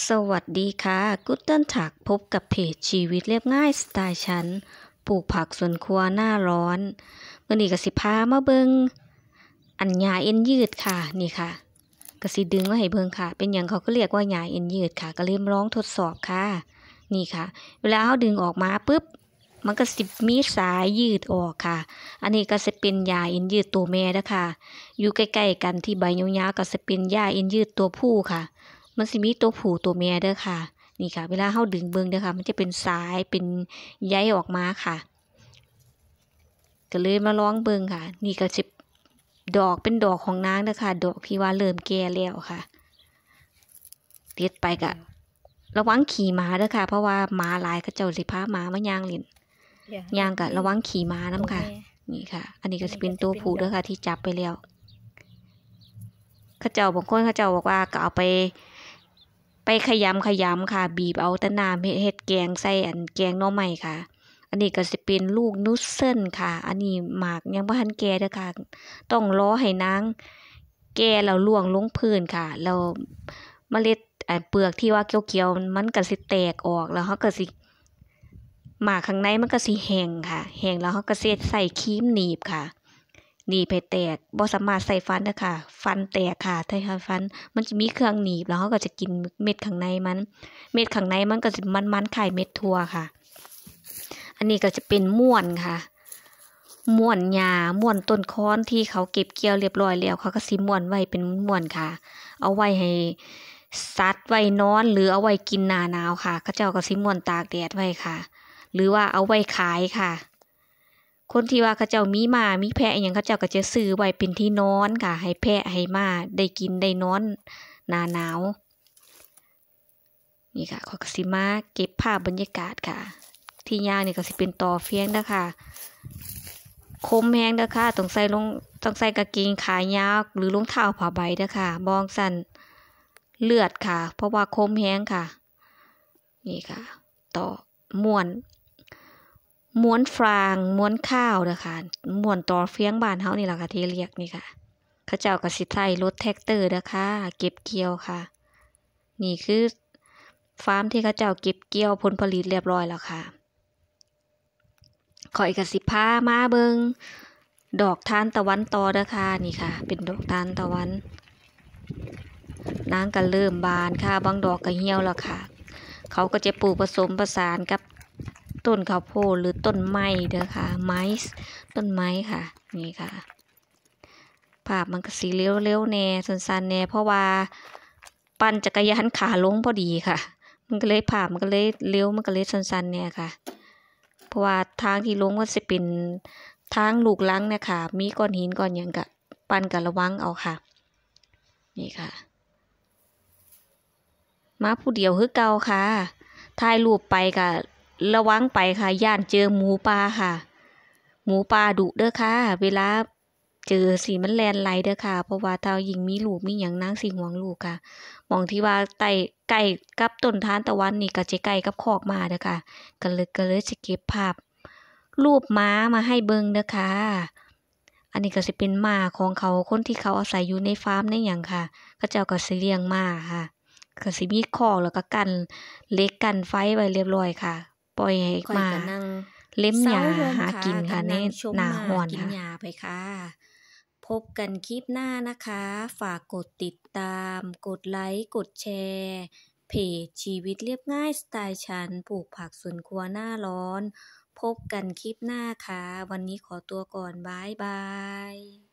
สวัสดีค่ะกุตเติ้ลถักพบกับเพจชีวิตเรียบง่ายสไตล์ฉันปลูกผักสวนครัวหน้าร้อนมื้อนี้ก็สิพามาเบิงอันหญ้าเอ็นยืดค่ะนี่ค่ะก็สิดึงมาให้เบิงค่ะเป็นหยังเขาก็เรียกว่าหญ้าเอ็นยืดค่ะก็เลยมาลองทดสอบค่ะนี่ค่ะเวลาเราดึงออกมาปุ๊บมันก็สิมีสายยืดออกค่ะอันนี้ก็จะเป็นหญ้าเอ็นยืดตัวแม่เด้อค่ะอยู่ใกล้ๆกันที่ใบยาวๆก็จะเป็นหญ้าเอ็นยืดตัวผู้ค่ะมันสิมีตัวผู้ตัวแม่เด้อค่ะนี่ค่ะเวลาเฮาดึงเบิ่งเด้อค่ะมันจะเป็นสายเป็นใยออกมาค่ะก็เลยมาลองเบิ่งค่ะนี่ก็สิดอกเป็นดอกของนางเด้อค่ะดอกที่ว่าเริ่มแก่แล้วค่ะเด็ดไปก็ระวังขี่ม้าเด้อค่ะเพราะว่าม้าหลายเขาเจ้าสิพาม้ามาย่างเล่นย่างก็ระวังขี่ม้านำค่ะนี่ค่ะอันนี้ก็สิเป็นตัวผู้เด้อค่ะที่จับไปแล้วเขาเจ้าบางคนเขาเจ้าบอกว่าก็เอาไปขยำค่ะบีบเอาแต่น้ำเฮ็ดแกงใส่อันแกงหน่อไม้ค่ะอันนี้ก็สิเป็นลูกนุชเซิลค่ะอันนี้หมากยังบ่ทันแก่เด้อค่ะต้องรอให้นางแก่แล้วร่วงลงพื้นค่ะแล้วเมล็ดเปลือกที่ว่าเขียวๆมันก็สิแตกออกแล้วเฮาก็สิหมากข้างในมันก็สิแห้งค่ะแห้งแล้วเฮาก็สิใส่ครีมหนีบค่ะหนีบให้แตกบ่สามารถใส่ฟันได้ค่ะฟันแตกค่ะถ้าฟันมันจะมีเครื่องหนีบแล้วเขาก็จะกินเม็ดข้างในมันเม็ดข้างในมันก็จะมันๆคล้ายเม็ดถั่วค่ะอันนี้ก็จะเป็นม่วนค่ะม่วนหญ้าม่วนต้นค้อนที่เขาเก็บเกี่ยวเรียบร้อยแล้วเขาก็สิม่วนไว้เป็นม่วนค่ะเอาไว้ให้สัตว์ไว้นอนหรือเอาไว้กินหน้าหนาวค่ะเขาเจ้าก็สิม่วนตากแดดไว้ค่ะหรือว่าเอาไว้ขายค่ะคนที่ว่าเขาเจ้ามีม้ามีแพะอหยังเขาเจ้าก็จะซื้อไว้เป็นที่นอนค่ะให้แพะให้ม้าได้กินได้นอนหน้าหนาวนี่ค่ะเขาก็สิมาเก็บภาพบรรยากาศค่ะที่ย่างนี่ก็สิเป็นตอเฟียงนะคะคมแห้งเด้อค่ะต้องใส่กางเกงขายาวหรือรองเท้าผ้าใบเด้อค่ะบองสั่นเลือดค่ะเพราะว่าคมแห้งค่ะนี่ค่ะต่อม้วนฟางม้วนข้าวเด้อค่ะม้วนตอเฟียงบ้านเฮานี่ล่ะค่ะที่เรียกนี่ค่ะเขาเจ้าก็สิใช้รถแท็กเตอร์เด้อค่ะเก็บเกี่ยวค่ะนี่คือฟาร์มที่เขาเจ้าเก็บเกี่ยวผลผลิตเรียบร้อยแล้วค่ะข้อยก็สิพามาเบิ่งดอกทานตะวันต่อเด้อค่ะนี่ค่ะเป็นดอกทานตะวันนางก็เริ่มบานค่ะบางดอกก็เหี่ยวแล้วค่ะเขาก็จะปลูกผสมผสานกับต้นข้าวโพดหรือต้นไม้เด้อค่ะต้นไม้ค่ะนี่ค่ะภาพมันก็สีเลี้ยวๆแน่สั้นๆแน่เพราะว่าปั่นจักรยานขาลงพอดีค่ะมันก็เลยภาพมันก็เลยเลี้ยวมันก็เลยสั้นๆแน่ค่ะเพราะว่าทางที่ลงก็จะเป็นทางลูกรังเนี่ยค่ะมีก้อนหินก้อนหยังก็ปั่นก็ระวังเอาค่ะนี่ค่ะมาผู้เดียวคือเก่าค่ะถ่ายรูปไปก็ระวังไปค่ะย่านเจอหมูป่าค่ะหมูป่าดุเด้อค่ะเวลาเจอสิมันแล่นไล่เด้อค่ะเพราะว่าถ้ายิ่งมีลูกมีหยังนางสิห่วงลูกค่ะหม้องที่ว่าใกล้กับต้นทานตะวันนี่ก็จะใกล้กับคอกม้าเด้อค่ะก็เลยสิเก็บภาพรูปม้ามาให้เบิ่งเด้อค่ะอันนี้ก็สิเป็นม้าของเขาคนที่เขาอาศัยอยู่ในฟาร์มในหยังค่ะเขาเจ้าก็สิเลี้ยงม้าค่ะก็สิมีคอกแล้วก็กั้นเหล็กกั้นไฟไว้เรียบร้อยค่ะปล่อยให้ม้าเล็มหญ้าหากินค่ะในหน้าร้อนค่ะกินหญ้าไปค่ะพบกันคลิปหน้านะคะฝากกดติดตามกดไลค์กดแชร์เพจชีวิตเรียบง่ายสไตล์ฉันปลูกผักสวนครัวหน้าร้อนพบกันคลิปหน้าค่ะวันนี้ขอตัวก่อนบ๊ายบาย